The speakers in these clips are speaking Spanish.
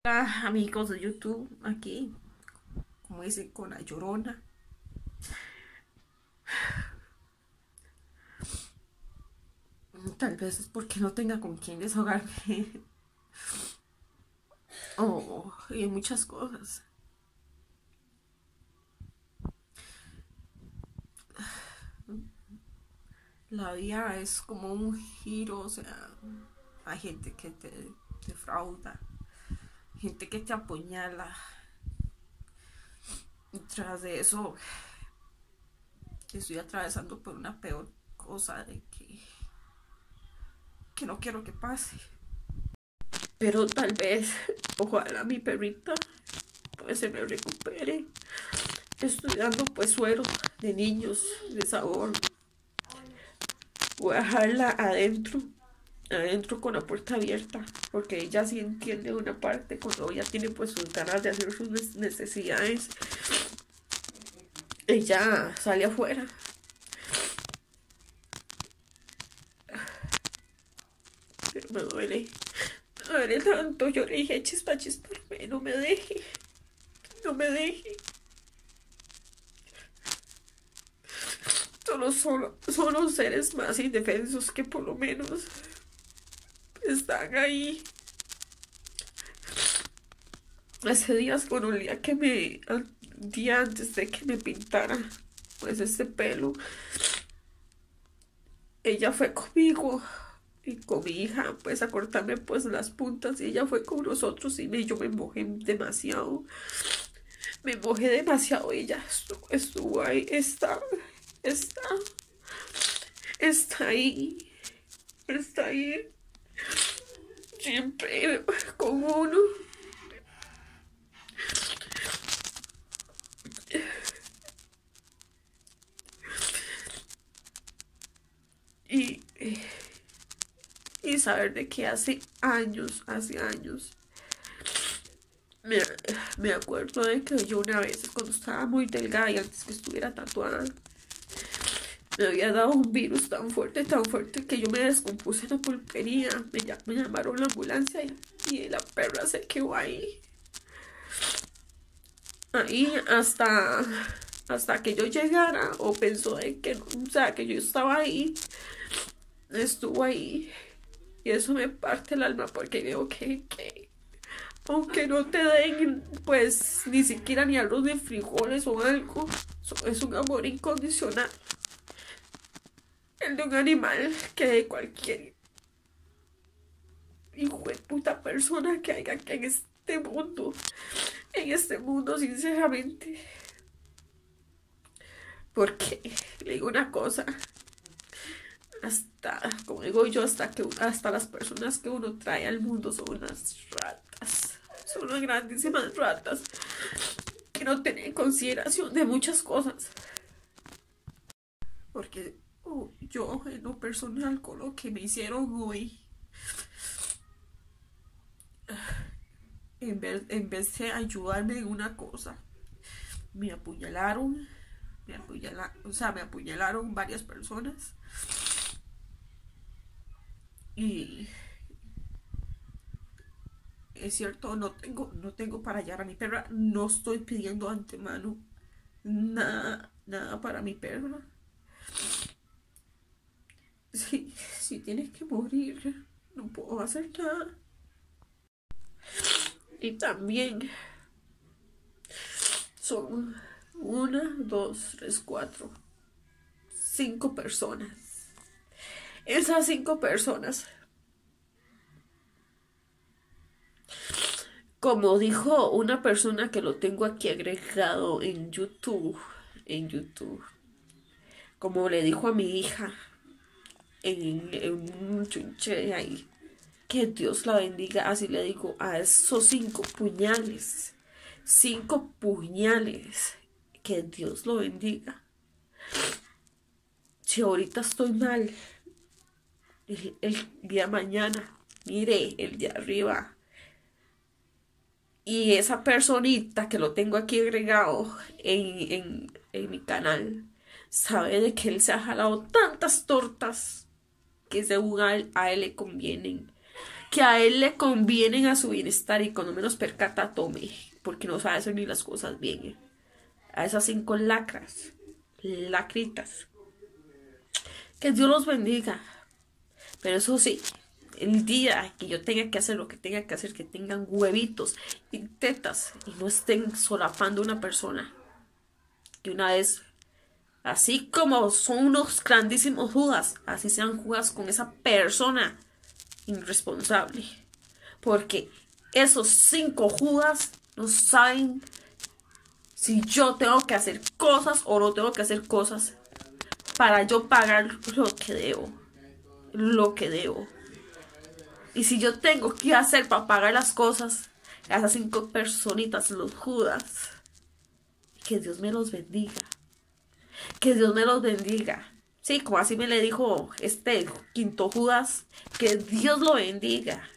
Hola amigos de YouTube, aquí, como dicen, con la llorona. Tal vez es porque no tenga con quién desahogarme. Oh, y muchas cosas. La vida es como un giro, o sea, hay gente que te defrauda, gente que te apuñala. Y tras de eso, estoy atravesando por una peor cosa de que no quiero que pase. Pero tal vez, ojalá mi perrita pues se me recupere. Estoy dando pues suero de niños de sabor. Voy a dejarla adentro con la puerta abierta, porque ella sí entiende una parte cuando ella tiene pues sus ganas de hacer sus necesidades. Ella sale afuera, pero me duele tanto. Yo le dije, chispa, chispa, no me deje, no me deje. Son los seres más indefensos que por lo menos están ahí. Hace días, con un día un día antes de que me pintara pues este pelo, ella fue conmigo y con mi hija pues a cortarme pues las puntas, y ella fue con nosotros y yo me mojé demasiado. Y ella estuvo ahí, está, está ahí, está ahí, siempre con uno. Y, y saber de que hace años, me, me acuerdo de que yo una vez, cuando estaba muy delgada y antes que estuviera tatuada, me había dado un virus tan fuerte, que yo me descompuse en la pulpería. Me llamaron la ambulancia y la perra se quedó ahí hasta que yo llegara, o pensó de que, no, o sea, que yo estaba ahí, estuvo ahí. Y eso me parte el alma, porque veo que aunque no te den pues ni siquiera ni arroz de frijoles o algo, es un amor incondicional, el de un animal, que de cualquier hijo de puta persona que haya que en este mundo, sinceramente. Porque le digo una cosa, hasta, como digo yo, hasta las personas que uno trae al mundo son unas ratas, son unas grandísimas ratas que no tienen consideración de muchas cosas. Porque yo, en lo personal, con lo que me hicieron hoy, en vez de ayudarme en una cosa, me apuñalaron, o sea, me apuñalaron varias personas. Y es cierto, no tengo para hallar a mi perra. No estoy pidiendo antemano nada para mi perra. Si tienes que morir, no puedo hacer nada. Y también son una, dos, tres, cuatro, cinco personas. Esas cinco personas, como dijo una persona que lo tengo aquí agregado en YouTube, como le dijo a mi hija en un chunche de ahí, que Dios la bendiga, así le digo, a esos cinco puñales, que Dios lo bendiga. Si ahorita estoy mal, el día mañana, mire, el de arriba, y esa personita que lo tengo aquí agregado en mi canal, sabe de que él se ha jalado tantas tortas que según a él le convienen. que a él le convienen a su bienestar y cuando menos percata tome, porque no sabe hacer ni las cosas bien. A esas 5 lacras, lacritas. Que Dios los bendiga. Pero eso sí, el día que yo tenga que hacer lo que tenga que hacer, que tengan huevitos y tetas y no estén solapando una persona, que una vez, así como son unos grandísimos Judas, así sean Judas con esa persona irresponsable. Porque esos 5 Judas no saben si yo tengo que hacer cosas o no tengo que hacer cosas para yo pagar lo que debo. Lo que debo. Y si yo tengo que hacer para pagar las cosas, a esas 5 personitas, los Judas, que Dios me los bendiga. Que Dios me los bendiga. Sí, como así me le dijo este 5.º Judas, que Dios lo bendiga.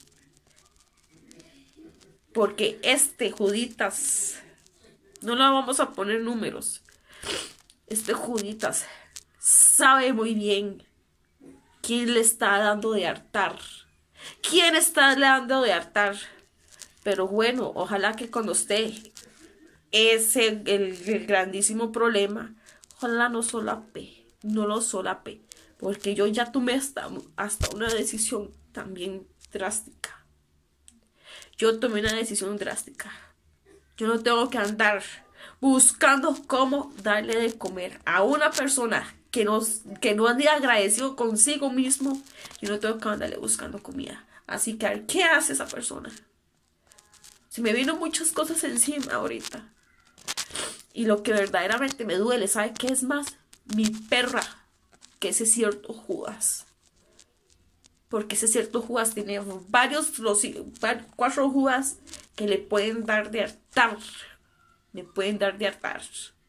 Porque este Juditas, no le vamos a poner números. Este Juditas sabe muy bien quién le está dando de hartar. ¿Quién está dando de hartar? Pero bueno, ojalá que cuando esté ese el grandísimo problema, ojalá no solape, no lo solape. Porque yo ya tomé hasta una decisión también drástica. Yo tomé una decisión drástica. Yo no tengo que andar buscando cómo darle de comer a una persona que no ande agradecido consigo mismo. Yo no tengo que andarle buscando comida. Así que a ver, ¿qué hace esa persona? Se me vino muchas cosas encima ahorita. Y lo que verdaderamente me duele, ¿sabe qué es más? Mi perra, que ese cierto Judas. Porque ese cierto Judas tiene varios, 4 Judas que le pueden dar de hartar. Me pueden dar de hartar.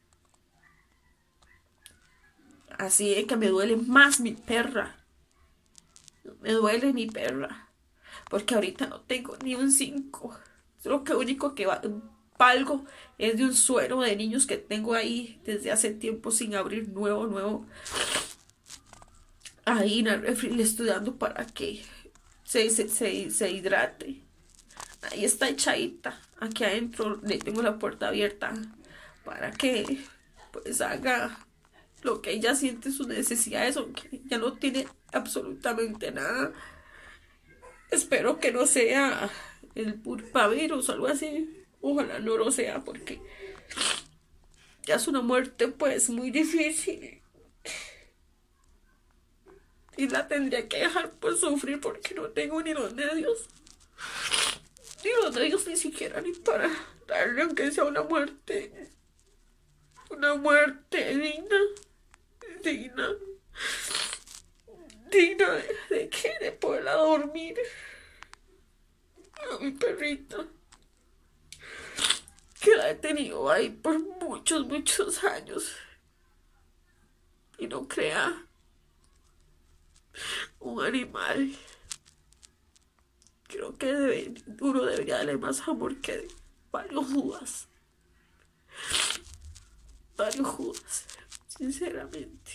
Así es que me duele más mi perra. Me duele mi perra. Porque ahorita no tengo ni un 5. Lo que único que valgo es de un suero de niños que tengo ahí desde hace tiempo sin abrir nuevo. Ahí en el refri le estoy dando para que se hidrate. Ahí está echadita. Aquí adentro le tengo la puerta abierta para que pues haga lo que ella siente sus necesidades, aunque ya no tiene absolutamente nada. Espero que no sea el purpavirus o algo así. Ojalá no lo sea, porque ya es una muerte pues muy difícil. Y la tendría que dejar pues sufrir porque no tengo ni los medios. Ni los medios ni siquiera ni para darle aunque sea una muerte. Una muerte digna. Digna. Digna de qué, de poderla dormir. A mi perrita. Que la he tenido ahí por muchos años. Y no crea un animal. Creo que uno debería darle más amor que varios Judas. Varios Judas, sinceramente.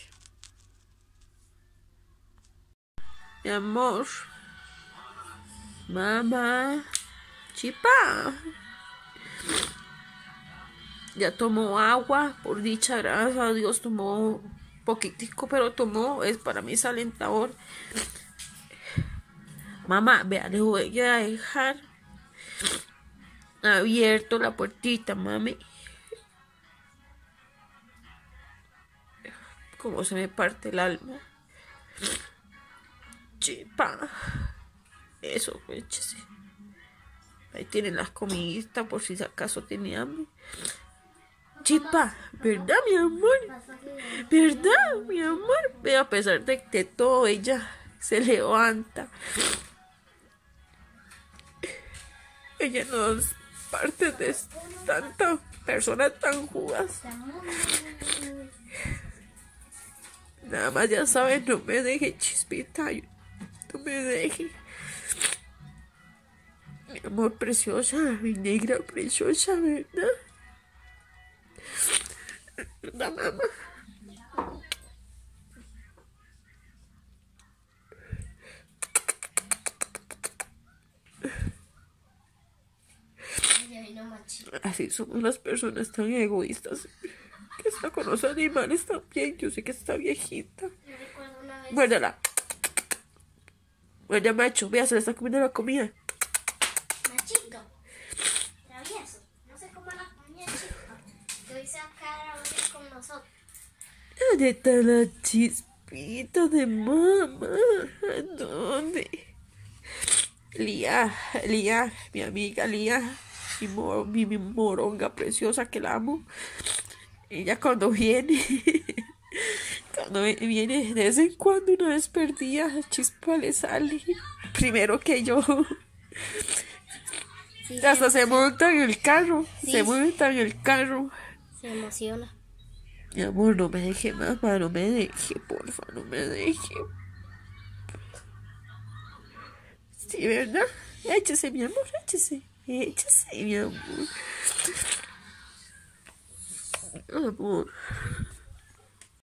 Mi amor. Mamá. Chipa. Ya tomó agua, por dicha, gracias a Dios, tomó poquitico, pero tomó, es para mí es alentador. Mamá, vea, le voy a dejar abierto la puertita, mami. Como se me parte el alma. Chipa. Eso, échese. Ahí tienen las comiditas por si acaso tiene hambre. Chipa, ¿verdad, mi amor? ¿Verdad, mi amor? Ve, a pesar de que todo ella se levanta. Ella no es parte de tanta persona tan jugas. Nada más ya sabes, no me deje, Chispita. No me deje. Mi amor preciosa, mi negra preciosa, ¿verdad? ¿Verdad, mamá? Así somos las personas tan egoístas. Que está con los animales también. Yo sé que está viejita. Muérdala. Muerde, macho. Vea, se le está comiendo la comida. Machito. Travieso. No sé cómo la comida chica. Que hoy se va a quedar a dormir con nosotros. ¿Dónde está la chispita de mamá? ¿Dónde? Lía, mi amiga Lía, mi moronga preciosa que la amo. Ella cuando viene, de vez en cuando, una vez perdida, la chispa le sale primero que yo. Sí, Hasta se monta en el carro, Sí. se monta en el carro. Se emociona. Mi amor, no me deje, mamá, no me deje, porfa, no me deje. Sí, ¿verdad? Échese, mi amor, échese, mi amor. Amor.